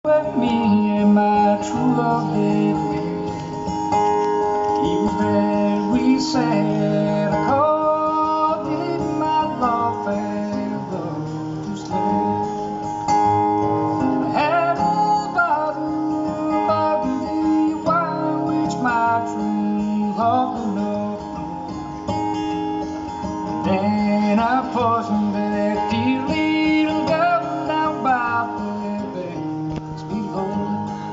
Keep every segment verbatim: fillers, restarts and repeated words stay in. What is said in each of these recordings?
With me and my true love did we. He was there, we said, I called it my love and love to stay. I had a bottle of the wine which my true love would not know. Then I poisoned that dear little girl down by the banks below.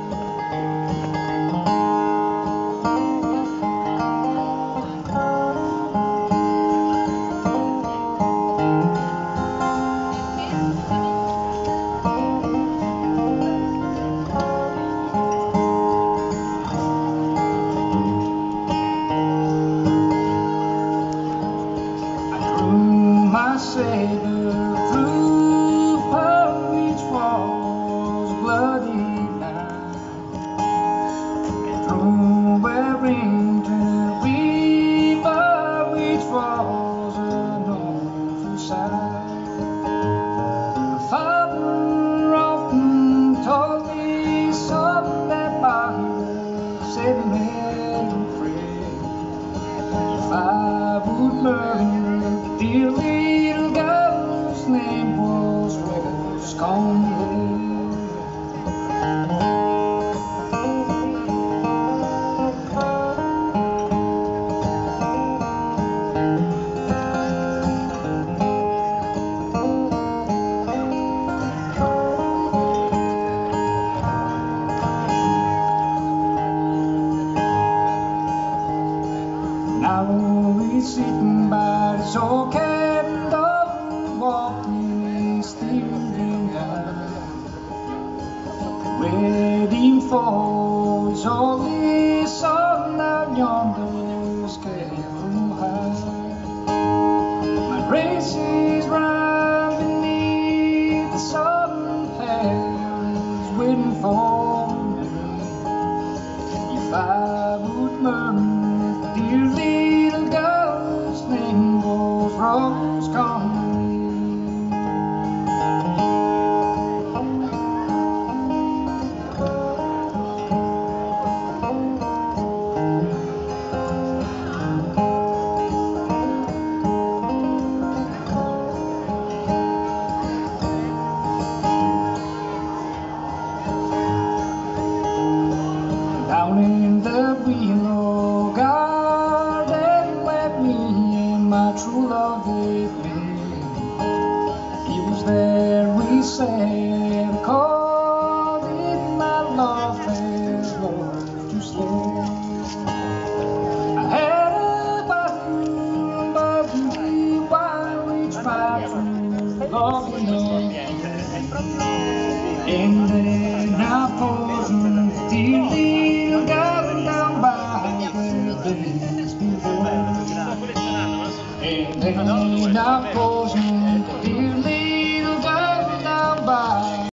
My saber through her which was bloody night, and through Warrington river which was an awful sight. My father often told me, son, that by the sentimental friend, if I would murder dear little girl's name was Rose Conley. Now he's sitting by his old cabin door, walking his steaming eye, waiting for his only son out yonder, scared from high. My race is right beneath the southern pear is waiting for me. If I would murmur dear little girl's name was Rose Conley. Down in the willow garden where me and my true love did live, he was there, we said, I called it my love and love to stay. I had a bottle of the wine which my true love would know, and then I poisoned dear little girl down by the banks below. And then I poisoned